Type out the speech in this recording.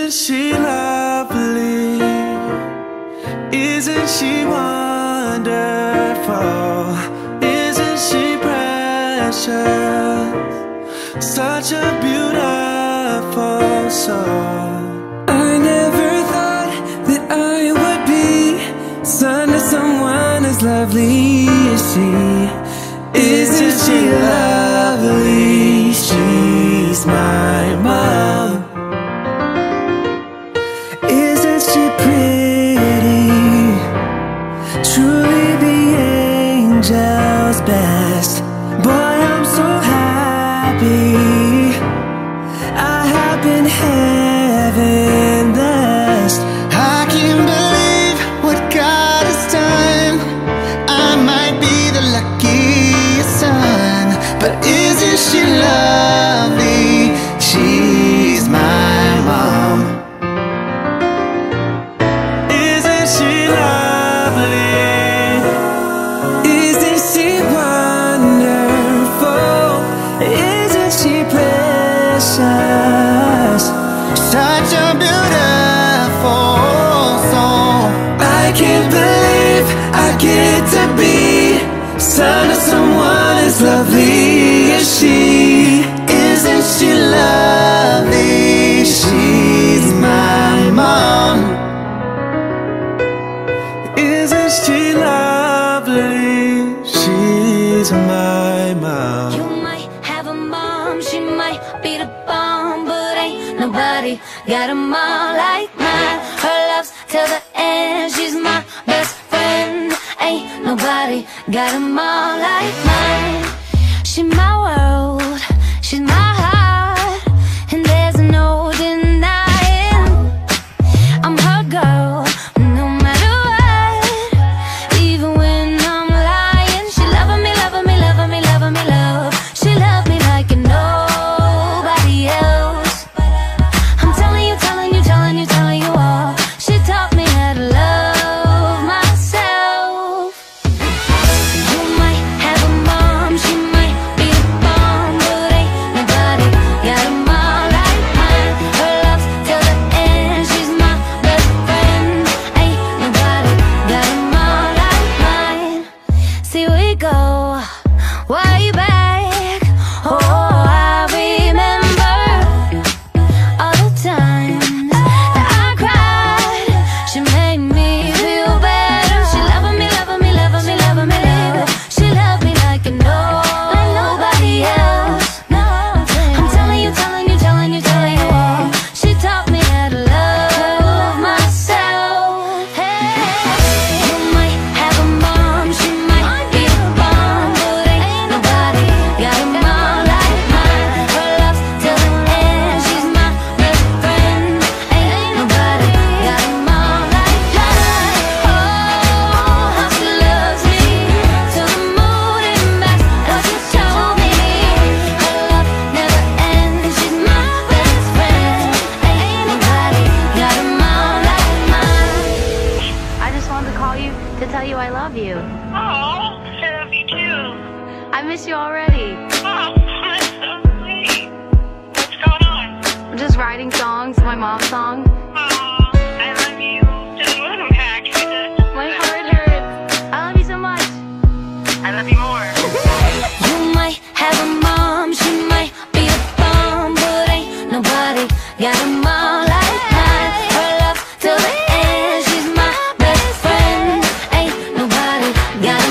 Isn't she lovely? Isn't she wonderful? Isn't she precious? Such a beautiful soul. I never thought that I would be son to someone as lovely as she. Isn't she lovely? She's my mom. Isn't she pretty? Truly the angel's best. Boy, I'm so happy I have been heaven blessed. I can't believe what God has done. I might be the luckiest son, but isn't she lovely? She's my mom. Isn't she lovely? Isn't she wonderful? Isn't she precious? Such a beautiful soul. I can't believe I get to be son of someone as lovely as she. Isn't she lovely? She's my mom. Isn't she lovely? She's my mom. You might have a mom, she might be the bomb, but ain't nobody got a mom like mine. Her love's till the end, she's my best friend. Ain't nobody got a mom like mine. She's my world, she's my heart, and there's no denying I'm her girl, no matter what. Even when I'm lying, she loving me, loving me, loving me, loving me, love. She loved me like nobody else. I'm telling you, telling you, telling you, telling you all. She taught me how to love myself. You might have a mom, she might be the bomb, but ain't nobody got a mom like mine. Her love's till the end, she's my best friend. Ain't nobody got a mom like mine. See, we go way back. Oh, I remember all the times that I cried. She made me feel better. She loving me, loving me, loving me, loving me, love. She loved me like nobody else. I'm telling you, telling you, telling you, telling you all. She taught me how to love myself. Hey, you might have a mom, she might be a bomb, but ain't nobody got a mom like mine. Her love's till the end, she's my best friend. Ain't nobody got a mom like mine. Oh, how she loves me till the moon and back. How she showed me her love never ends. She's my best friend. Ain't nobody got a mom like mine. I just wanted to call you to tell you I love you. Oh, I love you too. I miss you already. Oh, that's so sweet. What's going on? I'm just writing songs, my mom's song. Oh, I love you. Just welcome back. My heart hurts. I love you so much. I love you more. You might have a mom, she might be a bomb, but ain't nobody got a mom like mine. Her love till the end, she's my best friend. Ain't nobody got a